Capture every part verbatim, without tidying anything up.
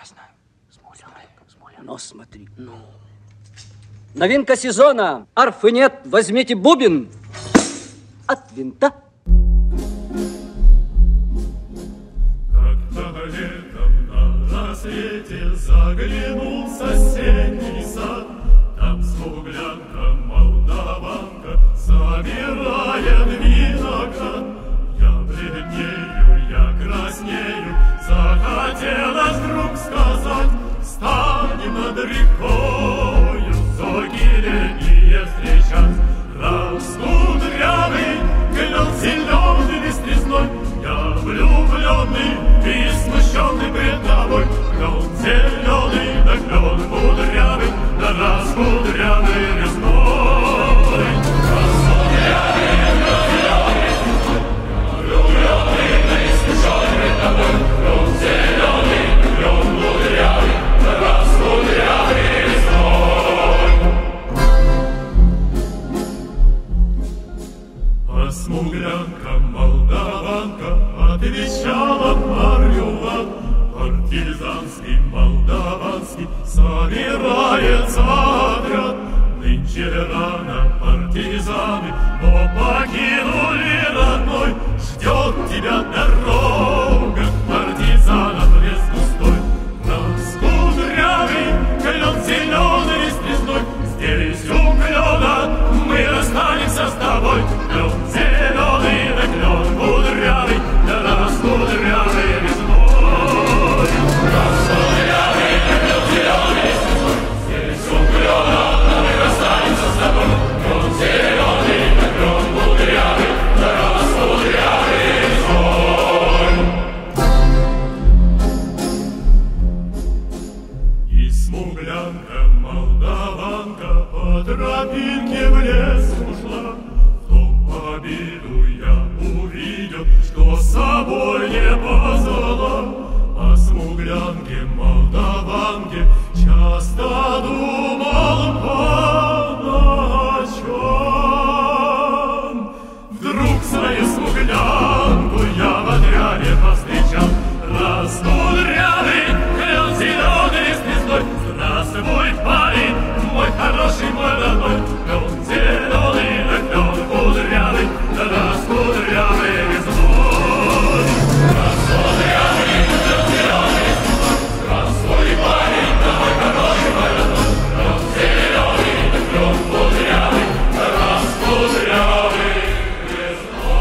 Я знаю. Но смотри. Ну. Новинка сезона. Арфы нет, возьмите бубен от винта. Как-то летом на рассвете заглянул в соседний сад. Там смуглянка, молдаванка собирает виноград. Я бледнею, я краснею, захотелось вдруг сказать: станем над рекою зоги летние встречать. Раскудрявый клен зеленый листвизной, я влюбленный и смущенный пред тобой. Клен зеленый, да клен кудрявый, да раскудрявый весной. Раскудрявый, клен зеленый, влюбленный и смущенный пред тобой. Клен зеленый, клен кудрявый, да раскудрявый весной. А смуглянка, молдаванка отвечала парюват. Партизанский, молдаванский собирается отряд. Нынче рано партизаны, но покинули родной. Ждет тебя дорога, партизанов лес густой. Раскудрявый клен зеленый листвизной, здесь у клена мы расстанемся с тобой. Клен зеленый, да клен кудрявый, да раскудрявый весной. Раскудрявый, да клен зеленый листвизной, здесь у клена мы расстанемся с тобой. Клен зеленый, да клен кудрявый, да раскудрявый весной. И смуглянка, молдаванка по тропинке в лес ушла. В том победу я увидел, что с собой не позвала. О смуглянке, молдаванке часто думал по ночам. Вдруг свою смуглянку я в отряде повстречал. Раскудрявый клен зеленый листвизной, здравствуй, парень, мой хороший, мой родной. Клен зеленый, да клен кудрявый, да раскудрявый весной. Раскудрявый клен зеленый листвизной, здравствуй, парень, мой хороший, мой родной. Клен зеленый, да клен кудрявый, да раскудрявый весной.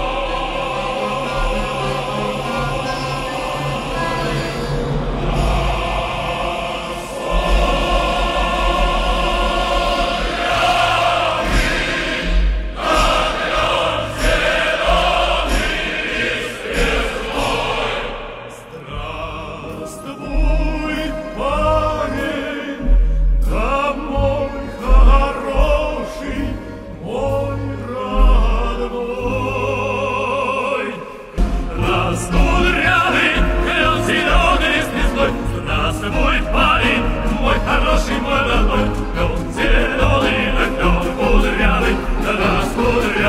Здравствуй, парень, да мой хороший, мой родной. Раскудрявый клен зеленый листвизной, здравствуй, парень, мой хороший, мой родной. Клен зеленый, да клен кудрявый, да раскудрявый.